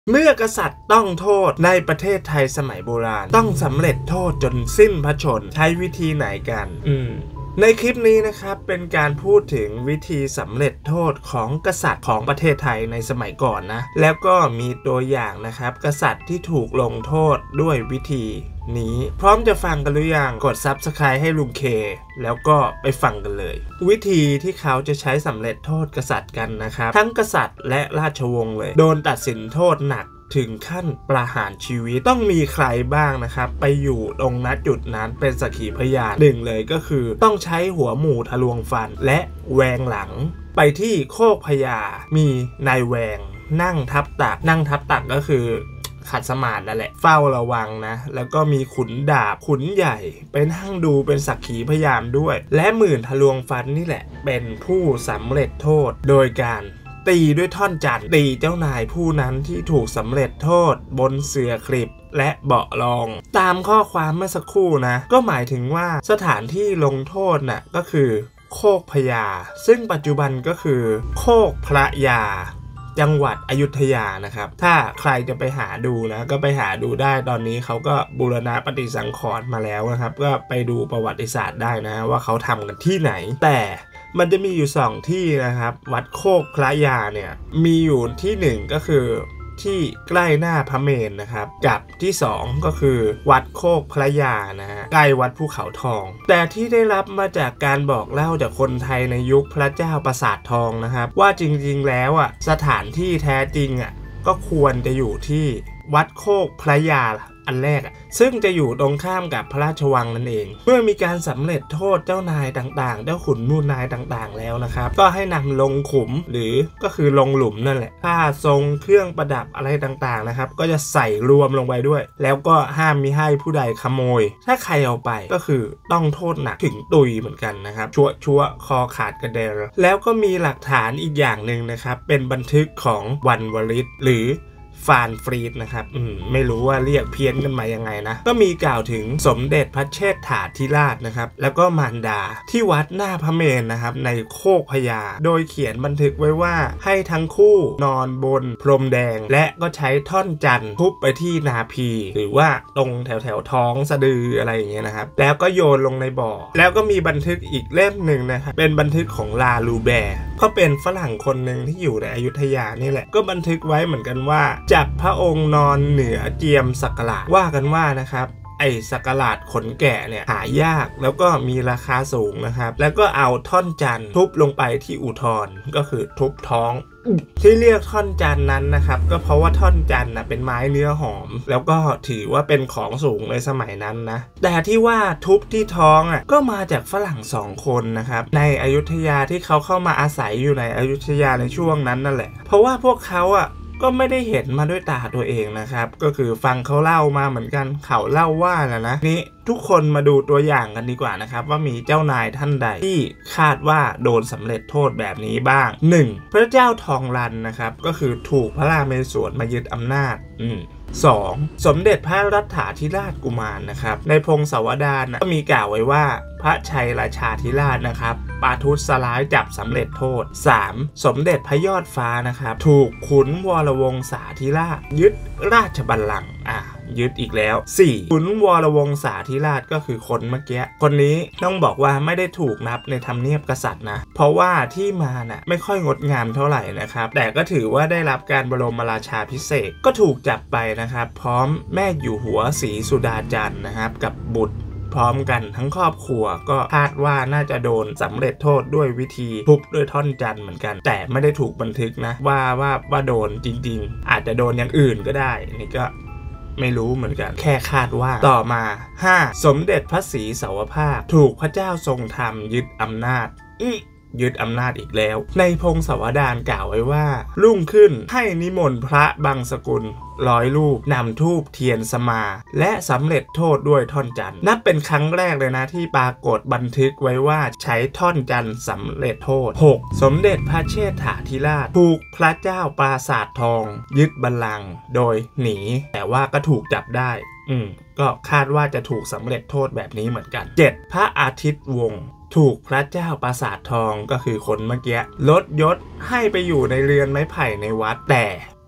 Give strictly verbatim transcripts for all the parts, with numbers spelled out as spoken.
เมื่อกษัตริย์ต้องโทษในประเทศไทยสมัยโบราณต้องสำเร็จโทษจนสิ้นพระชนใช้วิธีไหนกันอืมในคลิปนี้นะครับเป็นการพูดถึงวิธีสำเร็จโทษของกษัตริย์ของประเทศไทยในสมัยก่อนนะแล้วก็มีตัวอย่างนะครับกษัตริย์ที่ถูกลงโทษด้วยวิธีนี้พร้อมจะฟังกันหรือยังกด ซับสไครบ์ ให้ลุงเคแล้วก็ไปฟังกันเลยวิธีที่เขาจะใช้สำเร็จโทษกษัตริย์กันนะครับทั้งกษัตริย์และราชวงศ์เลยโดนตัดสินโทษหนักถึงขั้นประหารชีวิตต้องมีใครบ้างนะครับไปอยู่ตรงณจุดนั้นเป็นสักขีพยานหนึ่งเลยก็คือต้องใช้หัวหมูทะลวงฟันและแวงหลังไปที่โคกพญามีนายแวงนั่งทับตักนั่งทับตักก็คือขัดสมาธินั่นแหละเฝ้าระวังนะแล้วก็มีขุนดาบขุนใหญ่ไปนั่งดูเป็นสักขีพยานด้วยและหมื่นทะลวงฟันนี่แหละเป็นผู้สำเร็จโทษโดยการตีด้วยท่อนจันทร์ตีเจ้านายผู้นั้นที่ถูกสำเร็จโทษบนเสื่อคลิปและเบาะรองตามข้อความเมื่อสักครู่นะก็หมายถึงว่าสถานที่ลงโทษน่ะก็คือโคกพญาซึ่งปัจจุบันก็คือโคกพระยาจังหวัดอยุธยานะครับถ้าใครจะไปหาดูนะก็ไปหาดูได้ตอนนี้เขาก็บูรณะปฏิสังขรณ์มาแล้วนะครับก็ไปดูประวัติศาสตร์ได้นะว่าเขาทำกันที่ไหนแต่มันจะมีอยู่สองที่นะครับวัดโคกพระยาเนี่ยมีอยู่ที่หนึ่งก็คือที่ใกล้หน้าพระเมรุนะครับกับที่สองก็คือวัดโคกพระยานะฮะใกล้วัดภูเขาทองแต่ที่ได้รับมาจากการบอกเล่าจากคนไทยในยุคพระเจ้าปราสาททองนะครับว่าจริงๆแล้วอ่ะสถานที่แท้จริงอ่ะก็ควรจะอยู่ที่วัดโคกพระยาอันแรกอ่ะซึ่งจะอยู่ตรงข้ามกับพระราชวังนั่นเองเมื่อมีการสำเร็จโทษเจ้านายต่างๆเจ้าขุนมูลนายต่างๆแล้วนะครับก็ให้นำลงขุมหรือก็คือลงหลุมนั่นแหละผ้าทรงเครื่องประดับอะไรต่างๆนะครับก็จะใส่รวมลงไปด้วยแล้วก็ห้ามมิให้ผู้ใดขโมยถ้าใครเอาไปก็คือต้องโทษหนักถึงตุยเหมือนกันนะครับชั่วชั่วคอขาดกระเดรแล้วก็มีหลักฐานอีกอย่างหนึ่งนะครับเป็นบันทึกของวันวริศหรือฟานฟรีดนะครับอืมไม่รู้ว่าเรียกเพี้ยนกันมายังไงนะก็มีกล่าวถึงสมเด็จพระเชษฐาธิราชนะครับแล้วก็มารดาที่วัดหน้าพระเมรุนะครับในโคกพญาโดยเขียนบันทึกไว้ว่าให้ทั้งคู่นอนบนพรมแดงและก็ใช้ท่อนจันทร์ทุบไปที่นาพีหรือว่าตรงแถวแถวท้องสะดืออะไรอย่างเงี้ยนะครับแล้วก็โยนลงในบ่อแล้วก็มีบันทึกอีกเล่มหนึ่งนะครับเป็นบันทึกของลาลูแบร์ก็เป็นฝรั่งคนหนึ่งที่อยู่ในอยุธยานี่แหละก็บันทึกไว้เหมือนกันว่าจับพระองค์นอนเหนือเจียมสักหลาดว่ากันว่านะครับไอ้สักหลาดขนแกะเนี่ยหายากแล้วก็มีราคาสูงนะครับแล้วก็เอาท่อนจันทร์ทุบลงไปที่อุทธรก็คือทุบท้องที่เรียกท่อนจันทร์นั้นนะครับก็เพราะว่าท่อนจันทร์นะเป็นไม้เนื้อหอมแล้วก็ถือว่าเป็นของสูงในสมัยนั้นนะแต่ที่ว่าทุบที่ท้องอ่ะก็มาจากฝรั่งสองคนนะครับในอยุธยาที่เขาเข้ามาอาศัยอยู่ในอยุธยาในช่วงนั้นนั่นแหละเพราะว่าพวกเขาอ่ะก็ไม่ได้เห็นมาด้วยตาตัวเองนะครับก็คือฟังเขาเล่ามาเหมือนกันเขาเล่าว่าแหละนะนี่ทุกคนมาดูตัวอย่างกันดีกว่านะครับว่ามีเจ้านายท่านใดที่คาดว่าโดนสำเร็จโทษแบบนี้บ้าง หนึ่ง พระเจ้าทองรันนะครับก็คือถูกพระราเมศวรมายึดอำนาจอืมสอง สมเด็จพระรัตถาธิราชกุมารนะครับในพงศาวดารก็มีกล่าวไว้ว่าพระชัยราชาธิราชนะครับปาทุสร้ายจับสำเร็จโทษ สาม สมเด็จพระยอดฟ้านะครับถูกขุนวรวงศาธิราชยึดราชบัลลังก์อ่ะยึดอีกแล้ว สี่ ขุนวรวงศาธิราชก็คือคนเมื่อกี้คนนี้ต้องบอกว่าไม่ได้ถูกนับในธรรมเนียบกษัตริย์นะเพราะว่าที่มาน่ะไม่ค่อยงดงามเท่าไหร่นะครับแต่ก็ถือว่าได้รับการบรมราชาภิเษกก็ถูกจับไปนะครับพร้อมแม่อยู่หัวศรีสุดาจันทร์นะครับกับบุตรพร้อมกันทั้งครอบครัวก็คาดว่าน่าจะโดนสำเร็จโทษด้วยวิธีทุบด้วยท่อนจันทร์เหมือนกันแต่ไม่ได้ถูกบันทึกนะว่าว่าว่าโดนจริงๆอาจจะโดนอย่างอื่นก็ได้นี่ก็ไม่รู้เหมือนกันแค่คาดว่าต่อมา ห้า สมเด็จพระศรีสาวภาพถูกพระเจ้าทรงธรรมยึดอำนาจยึดอำนาจอีกแล้วในพงศาวดารกล่าวไว้ว่ารุ่งขึ้นให้นิมนต์พระบางสกุลร้อยรูปนำธูปเทียนสมาและสำเร็จโทษด้วยท่อนจันทร์นับเป็นครั้งแรกเลยนะที่ปรากฏบันทึกไว้ว่าใช้ท่อนจันทร์สำเร็จโทษ หก สมเด็จพระเชษฐาธิราชถูกพระเจ้าปราสาททองยึดบัลลังก์โดยหนีแต่ว่าก็ถูกจับได้อืมก็คาดว่าจะถูกสำเร็จโทษแบบนี้เหมือนกัน เจ็ด พระอาทิตย์วงศ์ถูกพระเจ้าปราสาททองก็คือคนเมื่อกี้ลดยศให้ไปอยู่ในเรือนไม้ไผ่ในวัดแต่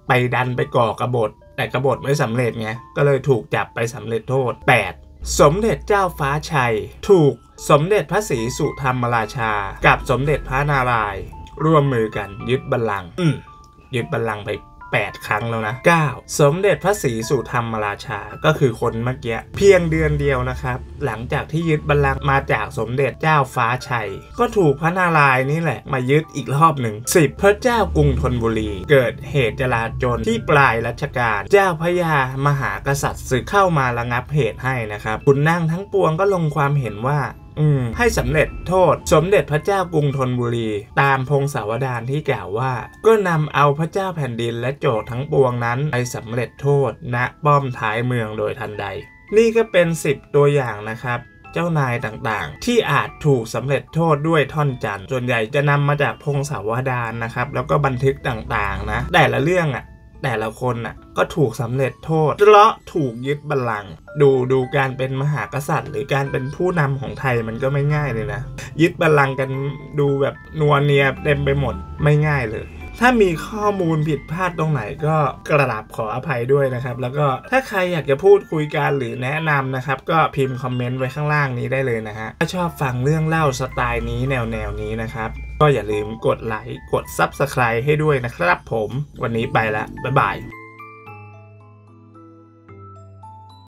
ไปดันไปก่อกบฏแต่กบฏไม่สำเร็จไงก็เลยถูกจับไปสำเร็จโทษ แปด สมเด็จเจ้าฟ้าชัยถูกสมเด็จพระศรีสุธรรมราชากับสมเด็จพระนารายณ์ร่วมมือกันยึดบัลลังก์ยึดบัลลังก์ไปแปดครั้งแล้วนะ เก้า สมเด็จพระศรีสุธรรมราชาก็คือคนเมื่อกี้เพียงเดือนเดียวนะครับหลังจากที่ยึดบัลลังก์มาจากสมเด็จเจ้าฟ้าชัยก็ถูกพระนารายณ์นี่แหละมายึดอีกรอบหนึ่ง สิบ พระเจ้ากรุงธนบุรีเกิดเหตุจลาจลที่ปลายรัชกาลเจ้าพระยามหากษัตริย์ศึกเข้ามาระงับเหตุให้นะครับขุนนางทั้งปวงก็ลงความเห็นว่าอืมให้สำเร็จโทษสมเด็จพระเจ้ากรุงธนบุรีตามพงศาวดารที่กล่าวว่าก็นำเอาพระเจ้าแผ่นดินและโจทย์ทั้งปวงนั้นไปสำเร็จโทษณป้อมท้ายเมืองโดยทันใดนี่ก็เป็นสิบตัวอย่างนะครับเจ้านายต่างๆที่อาจถูกสำเร็จโทษด้วยท่อนจันทร์ส่วนใหญ่จะนำมาจากพงศาวดารนะครับแล้วก็บันทึกต่างๆนะแต่ละเรื่องอ่ะแต่ละคนน่ะก็ถูกสำเร็จโทษเพราะถูกยึดบัลลังก์ดูดูการเป็นมหากษัตริย์หรือการเป็นผู้นำของไทยมันก็ไม่ง่ายเลยนะยึดบัลลังก์กันดูแบบนัวเนียเต็มไปหมดไม่ง่ายเลยถ้ามีข้อมูลผิดพลาดตรงไหนก็กราบขออภัยด้วยนะครับแล้วก็ถ้าใครอยากจะพูดคุยกันหรือแนะนำนะครับก็พิมพ์คอมเมนต์ไว้ข้างล่างนี้ได้เลยนะฮะถ้าชอบฟังเรื่องเล่าสไตล์นี้แนวแนวนี้นะครับก็อย่าลืมกดไลค์กด ซับสไครบ์ ให้ด้วยนะครับผมวันนี้ไปละบ๊ายบาย